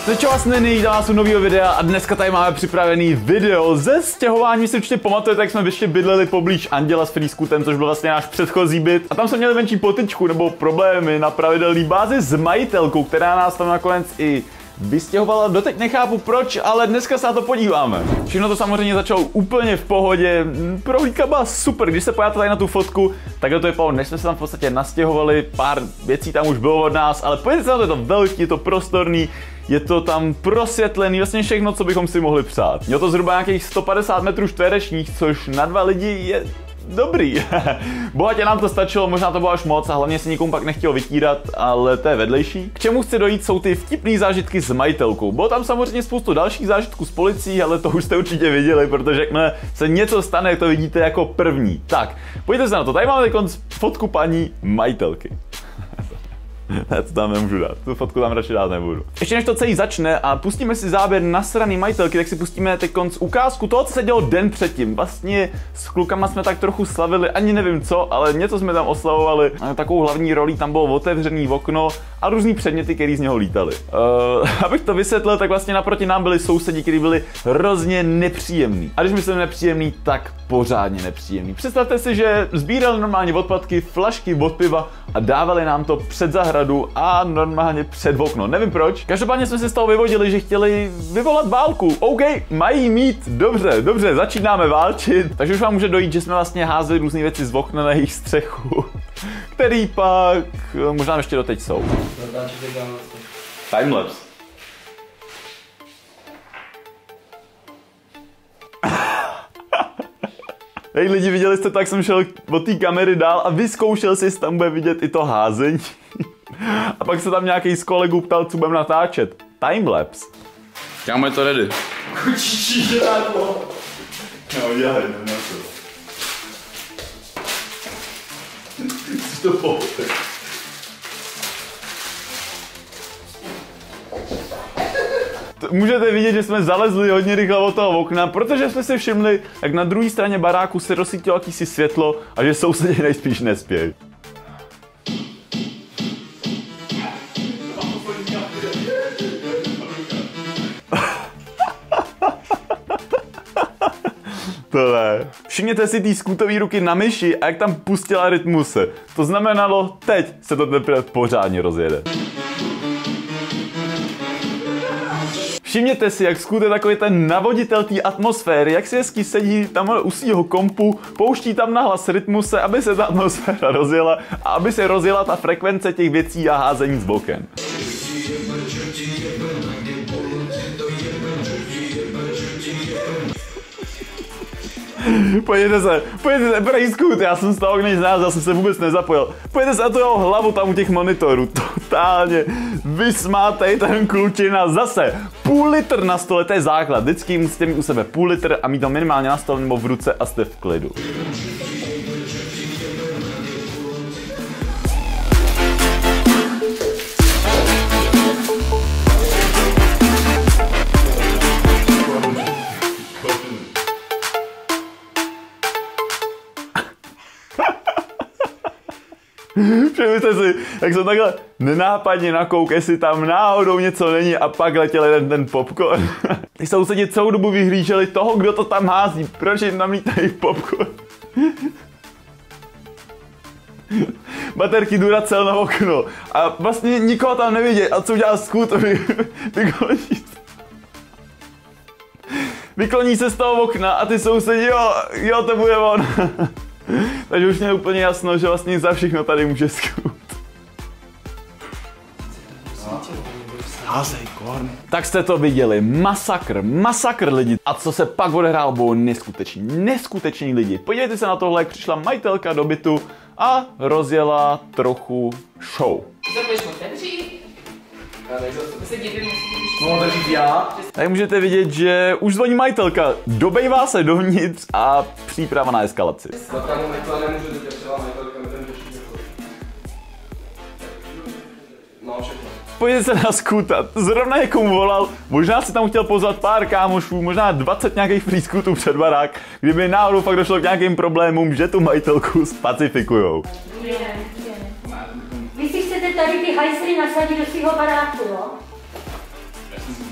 Čau vás Neny, dávám vás u nového videa a dneska tady máme připravený video ze stěhování. Vy si určitě pamatujete, jak jsme ještě bydleli poblíž Anděla s Frýskutem, což byl vlastně náš předchozí byt. A tam jsme měli menší potyčku nebo problémy na pravidelné bázi s majitelkou, která nás tam nakonec i vystěhovala. Doteď nechápu proč, ale dneska se na to podíváme. Všechno to samozřejmě začalo úplně v pohodě. Prohlídka byla super, když se podíváte tady na tu fotku, takhle to vypadalo, než jsme se tam v podstatě nastěhovali, pár věcí tam už bylo od nás, ale podívejte se na to, je to velký, je to prostorný. Je to tam prosvětlený, vlastně všechno, co bychom si mohli přát. Mělo to zhruba nějakých 150 metrů čtverečních, což na 2 lidi je dobrý. Bohatě nám to stačilo, možná to bylo až moc a hlavně si nikomu pak nechtěl vytírat, ale to je vedlejší. K čemu chci dojít, jsou ty vtipný zážitky s majitelkou. Bylo tam samozřejmě spoustu dalších zážitků s policií, ale to už jste určitě viděli, protože jakmile se něco stane, jak to vidíte jako první. Tak, pojďte se na to, tady máme teď fotku paní majitelky. Já to tam nemůžu dát, tu fotku tam radši dát nebudu. Ještě než to celý začne a pustíme si záběr nasraný majitelky, tak si pustíme teď ukázku toho, co se dělo den předtím. Vlastně s klukama jsme tak trochu slavili, ani nevím co, ale něco jsme tam oslavovali. Takovou hlavní rolí tam bylo otevřený okno a různý předměty, které z něho lítaly. Abych to vysvětlil, tak vlastně naproti nám byli sousedi, kteří byli hrozně nepříjemní. A když myslím nepříjemný, tak pořádně nepříjemný. Představte si, že sbírali normálně odpadky, flašky od piva a dávali nám to před zahradu a normálně před okno. Nevím proč. Každopádně jsme si z toho vyvodili, že chtěli vyvolat válku. OK, mají mít. Dobře, začínáme válčit. Takže už vám může dojít, že jsme vlastně házeli různé věci z okna na jejich střechu, který pak možná ještě doteď jsou. Timelapse. Hej lidi, viděli jste to, jak jsem šel od té kamery dál a vyzkoušel si, jestli tam bude vidět i to házení. A pak se tam nějaký z kolegů ptal, co budeme natáčet. Timelapse. Kámo, je to ready. Kučičí žrádlo. No, dělej, na to. Jsi to pohotek. Můžete vidět, že jsme zalezli hodně rychle od toho okna, protože jsme si všimli, jak na druhé straně baráku se rozsvítilo jakýsi světlo a že sousedi nejspíš nespějí. Tohle. Všimněte si ty skutové ruky na myši a jak tam pustila rytmuse. To znamenalo, teď se to teprve pořádně rozjede. Všimněte si, jak Scoot je takový ten navoditel té atmosféry, jak si hezky sedí tam u svýho kompu, pouští tam nahlas rytmuse, aby se ta atmosféra rozjela a aby se rozjela ta frekvence těch věcí a házení z oken. Pojďte se, prý Scoot, já jsem z toho než znal, já jsem se vůbec nezapojil. Pojďte se na tu jeho hlavu tam u těch monitorů, totálně vysmátej ten klučina. Zase, půl litr na stole, to je základ, vždycky musíte mít u sebe půl litr a mít to minimálně na stole nebo v ruce a jste v klidu. Představte si, jak jsem takhle nenápadně nakouk, jestli tam náhodou něco není a pak letěl ten popcorn. Ty sousedi celou dobu vyhlíželi toho, kdo to tam hází. Proč jim tam lítají popcorn? Baterky Duracell na okno. A vlastně nikoho tam nevidět. A co udělá Scoot? Vykloní se z toho okna a ty sousedi, jo, to bude on. Takže už mě je úplně jasno, že vlastně za všechno tady může Scoot. Házej, korn. Tak jste to viděli, masakr lidi. A co se pak odehrálo, bylo neskutečný lidi. Podívejte se na tohle, jak přišla majitelka do bytu a rozjela trochu show. Tady můžete vidět, že už zvoní majitelka, dobejvá se dovnitř a příprava na eskalaci. Pojďte se na Scoota, zrovna někomu volal, možná si tam chtěl pozvat pár kámošů, možná 20 nějakých free Scootů před barák, kdyby náhodou fakt došlo k nějakým problémům, že tu majitelku spacifikujou. Vy si chcete tady ty hajsry nasadit do svého baráku, jo?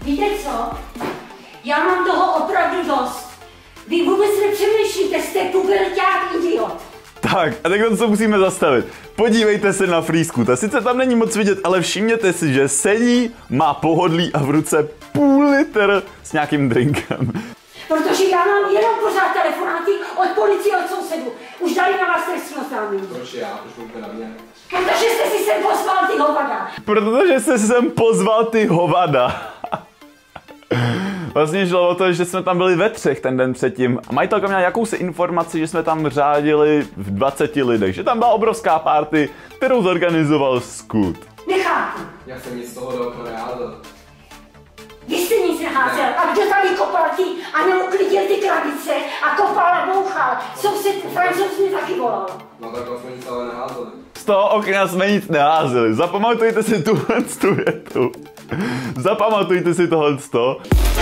Víte co? Já mám toho opravdu dost. Vy vůbec nepřemýšlíte, jste puberťák idiot. Tak, a takhle se musíme zastavit. Podívejte se na Freescoota. Sice tam není moc vidět, ale všimněte si, že sedí, má pohodlí a v ruce půl litr s nějakým drinkem. Protože já mám jenom pořád telefonáty od policie, od sousedů. Už dali na vás trestní oznámení. Proč já? Proč mluvíme na mě? Protože jste si sem pozval ty hovada. Protože jste si sem pozval ty hovada. Vlastně šlo o to, že jsme tam byli ve třech ten den předtím a majitelka měla jakousi informaci, že jsme tam řádili v 20 lidech, že tam byla obrovská party, kterou zorganizoval Scoot. Nechápu. Já jsem nic z toho do okna neházel. Vy jste nic neházel. A kdo tady kopal ty a neuklidil ty krabice a kopal a bouchal? Soused Francouz mě taky volal. No tak jsme nic ale neházeli. Z toho okna jsme nic neházeli. Zapamatujte si tuhle větu. Zapamatujte si tohleto.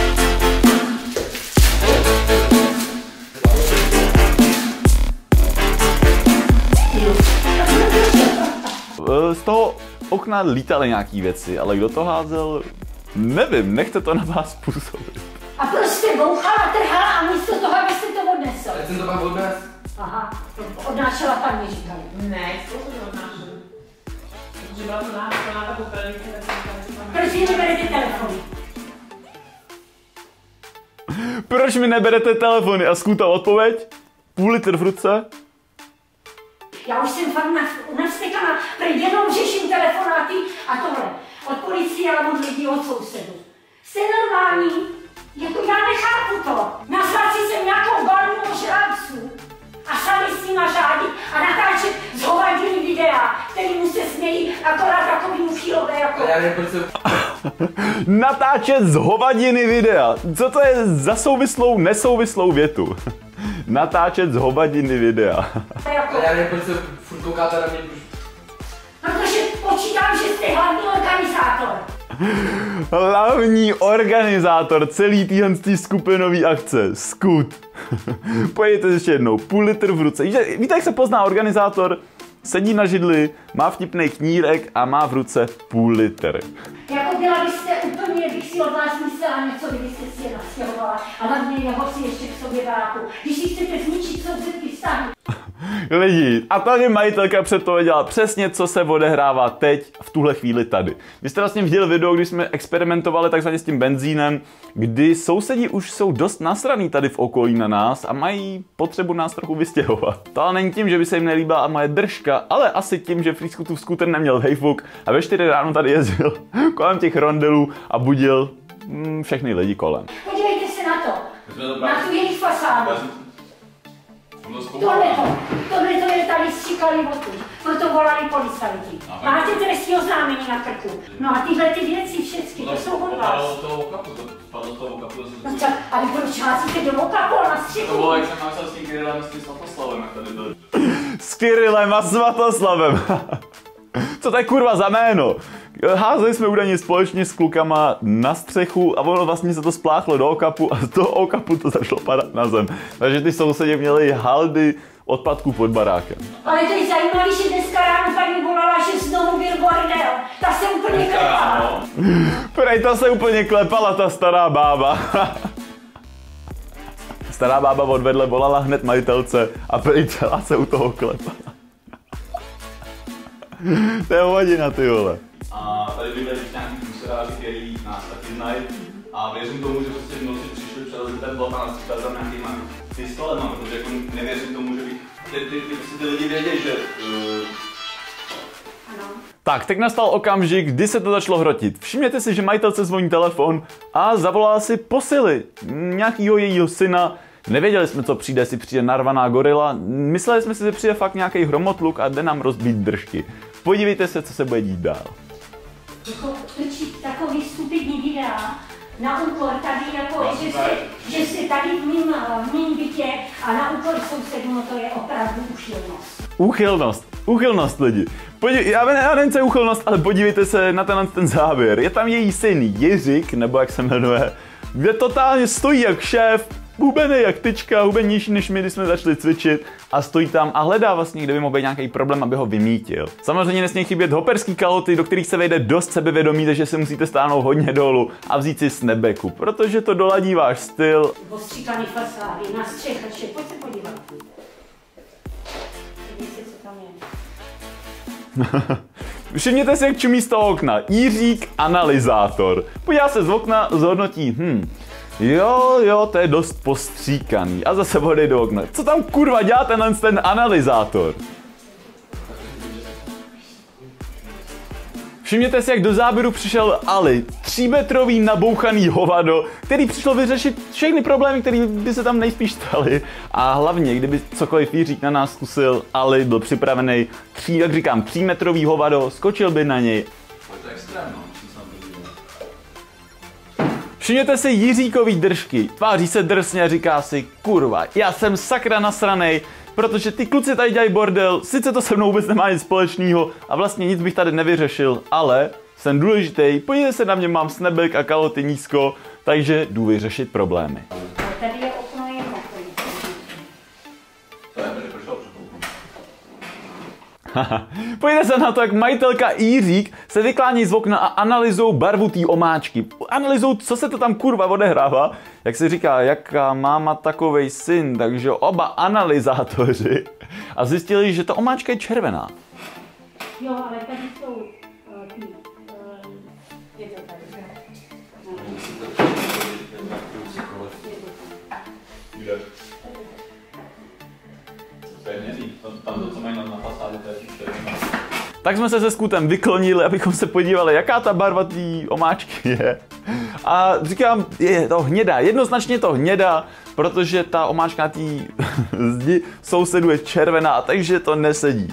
Z toho okna lítaly nějaký věci, ale kdo to házel, nevím, nechte to na vás působit. A proč jste bouchal a trhal a místo toho, abyste to odnesl? Ale jsem to pak odnes. Aha, to odnášela paní, říkali. Ne, co to neodnášel? Protože byla to náhodná takovou predikci, tak jsem říkala, Proč mi neberete telefony? Proč mi neberete telefony? A Scoota odpověď? Půl litr v ruce? Já už jsem fakt navstekana, protože jenom řeším telefonáty a tohle. Od policie a od lidí, od sousedů. Jste normální? Jako já nechápu to. Nazvat si sem nějakou balnu ožrávců a sami s nima řádit a natáčet zhovadilý videa, kterýmu se smějí akorát takový uchylové jako... Ale já nevím, proč jsem... Natáčet z hovadiny videa. Co to je za souvislou, nesouvislou větu? Natáčet z hovadiny videa. Ale já nevím, proč se furt koukáte na mě. Protože počítám, že jste hlavní organizátor. Hlavní organizátor celý téhle skupinové akce, Scoot. Pojďte ještě jednou, půl litr v ruce. Víte, jak se pozná organizátor? Sedí na židli, má vtipný knírek a má v ruce půl litr. Jako byla byste úplně, bych si od vás myslela něco, kdybyste si je nastěhovala. A hlavně jeho si ještě k sobě baráku. Když si chcete zničit sousedky vztahy. Lidi, a tady majitelka předpověděla přesně, co se odehrává teď, v tuhle chvíli tady. Vy jste vlastně viděli video, kdy jsme experimentovali takzvaně s tím benzínem, kdy sousedí už jsou dost nasraný tady v okolí na nás a mají potřebu nás trochu vystěhovat. To ale není tím, že by se jim nelíbila moje držka, ale asi tím, že Freescootův skúter neměl hejfuk a ve 4 ráno tady jezdil kolem těch rondelů a budil všechny lidi kolem. Podívejte se na to. Na tu jejich fasádu. Tohle je tady stříkali botu, proto volali policajti. Máte trestní oznámení na krku. No a tyhle ty věci všechny, to jsou od vás. No tak, ale proč házíte do okapu na střechu? To bylo, jak jsem našel s tím Kirillem, s tím Svatoslavem, jak tady byl. S Kirillem a Svatoslavem. Co to je kurva za jméno? Házeli jsme údajně společně s klukama na střechu a ono vlastně se to spláchlo do okapu a z toho okapu to začalo padat na zem. Takže ty sousedi měli haldy odpadků pod barákem. Ale to je zajímavé, že dneska ráno paní volala, že znovu byl bordel. Ta se úplně klepala. Prej, ta se úplně klepala, ta stará bába. Stará bába odvedle volala hned majitelce a prej celá se u toho klepala. To je hodina, ty vole. A tady bydleli nějaký průsedáři, který nás taky znají. A věřím tomu, že prostě v noci přišli přelezli ten blok a nastříkali tam nějakýma pistolema, protože jako nevěřím tomu, že by ty lidi věděli, že... Tak, teď nastal okamžik, kdy se to začalo hrotit. Všimněte si, že majitelce zvoní telefon a zavolala si posily nějakýho jejího syna. Nevěděli jsme, co přijde, jestli přijde narvaná gorila. Mysleli jsme si, že přijde fakt nějaký hromotluk a jde nám rozbít držky. Podívejte se, co se bude dít dál. Točit takový stupidní videa na úkor tady, jako, že jste tady v mým bytě a na úkor sousedů, no to je opravdu úchylnost. Úchylnost lidi. Já nevím, co je úchylnost, ale podívejte se na ten záběr. Je tam její syn Jiřik, nebo jak se jmenuje, kde totálně stojí jak šéf, hubený jak tyčka, hubenější než my, když jsme začali cvičit a stojí tam a hledá vlastně, kde by mohl být nějaký problém, aby ho vymítil. Samozřejmě nesmí chybět hoperský kalhoty, do kterých se vejde dost sebevědomí, takže se musíte stáhnout hodně dolů a vzít si snapbacku, protože to doladí váš styl. Ostříkaný fasády, na střechače, pojď se podívat. Vidíte, co tam je. Všimněte si, jak čumí z toho okna. Jiřík analyzátor. Podívá se z okna, zhodnotí, jo, to je dost postříkaný. A zase odejde do okna. Co tam kurva dělá ten analyzátor? Všimněte si, jak do záběru přišel Ali, 3metrový nabouchaný hovado, který přišel vyřešit všechny problémy, které by se tam nejspíš staly. A hlavně, kdyby cokoliv Jiřík na nás zkusil, Ali byl připravený, 3metrový hovado, skočil by na něj. Všimněte si Jiříkový držky, tváří se drsně a říká si, kurva, já jsem sakra nasranej, protože ty kluci tady dělají bordel, sice to se mnou vůbec nemá nic společného a vlastně nic bych tady nevyřešil, ale jsem důležitý, podívejte se na mě, mám snapback a kalhoty nízko, takže jdu vyřešit problémy. Tady je okno jedno. Pojďte se na to, jak majitelka Jiřík se vyklání z okna a analyzují barvu té omáčky. Analyzují, co se to tam kurva odehrává. Jak se říká, jaká máma takovej syn, takže oba analyzátoři a zjistili, že ta omáčka je červená. Jo, ale tady jsou ty, je to tady. Tak jsme se se Skutem vyklonili, abychom se podívali, jaká ta barva té omáčky je. A říkám, je to hnědá, jednoznačně to hnědá, protože ta omáčka na té zdi sousedu je červená, takže to nesedí.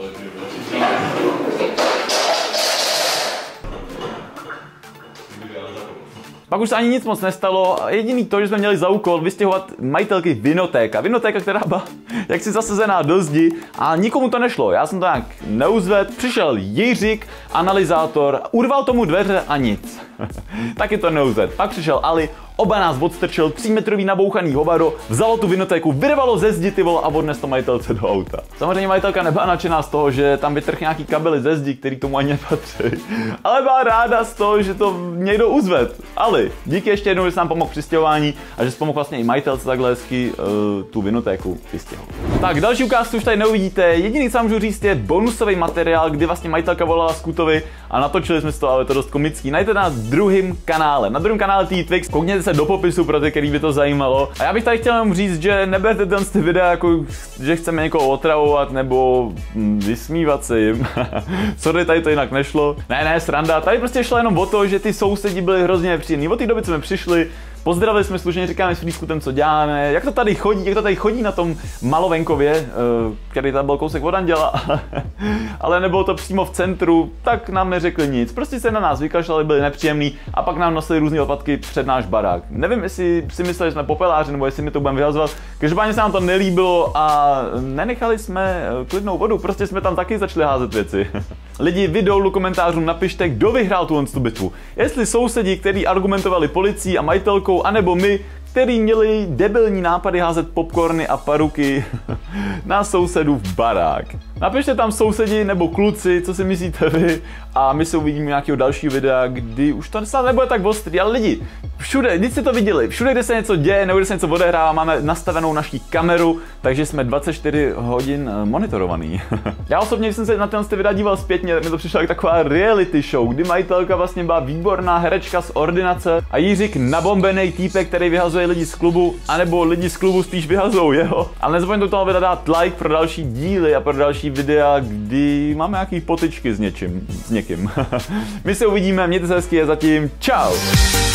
Pak už se ani nic moc nestalo, jediný to, že jsme měli za úkol vystěhovat majitelky Vinotéka. Vinotéka, která byla jaksi zasazená do zdi a nikomu to nešlo. Já jsem to nějak neuzvedl, přišel Jiřík, analyzátor, urval tomu dveře a nic. Taky to neuzvedl. Pak přišel Ali, oba nás odstrčil, 3metrový nabouchaný hovado, vzalo tu Vinotéku, vyrvalo ze zdi ty vole a odnes to majitelce do auta. Samozřejmě majitelka nebyla nadšená z toho, že tam vytrhl nějaký kabely ze zdi, který tomu ani nepatří. Ale byla ráda z toho, že to někdo uzvedl. Ali, díky ještě jednou, že jsi nám pomohl při stěhování a že jsi pomohl vlastně i majitelce takhle hezky tu Vinotéku vystěhovat. Tak, další ukázku už tady neuvidíte. Jediný, co můžu říct, je bonusový materiál, kdy vlastně majitelka volala Skutovi a natočili jsme to, ale to dost komický. Najdete na druhém kanále. Na druhém kanále T-Twix, koukněte se do popisu pro ty, který by to zajímalo. A já bych tady chtěl jenom říct, že neberte ty videa jako, že chceme někoho otravovat nebo vysmívat se jim. Sorry, tady to jinak nešlo. Ne, sranda. Tady prostě šlo jenom o to, že ty sousedi byli hrozně nepříjemní. Od té doby, co jsme přišli, pozdravili jsme slušně, říkáme s Frýskutem, co děláme, jak to tady chodí na tom Malovenkově, který tady byl kousek od Anděla, ale nebylo to přímo v centru, tak nám neřekli nic. Prostě se na nás vykašlali, byli nepříjemní a pak nám nosili různé odpadky před náš barák. Nevím, jestli si mysleli, že jsme popeláři, nebo jestli mi to budeme vyhazovat. Každopádně se nám to nelíbilo a nenechali jsme klidnou vodu, prostě jsme tam taky začali házet věci. Lidi, vy dolů komentářům napište, kdo vyhrál tu bitvu. Jestli sousedi, kteří argumentovali policií a majitelkou, anebo my, který měli debilní nápady házet popcorny a paruky na sousedův barák. Napište tam sousedi nebo kluci, co si myslíte vy a my se uvidíme nějakého dalšího videa, kdy už to snad nebude tak ostrý, ale lidi, všude, když jste to viděli, všude, kde se něco děje nebo kde se něco odehrává, máme nastavenou naší kameru, takže jsme 24 hodin monitorovaný. Já osobně, když jsem se na ty videa díval zpětně, tak mi to přišlo jako taková reality show, kdy majitelka vlastně byla výborná herečka z ordinace a Jiřík nabombený týpek, který vyhazuje lidi z klubu, anebo lidi z klubu spíš vyhazují jeho. Ale nezapomeňte tomu videa dát like pro další díly a pro další videa, kdy máme nějaký potyčky s někým. My se uvidíme, mějte se hezky a zatím čau!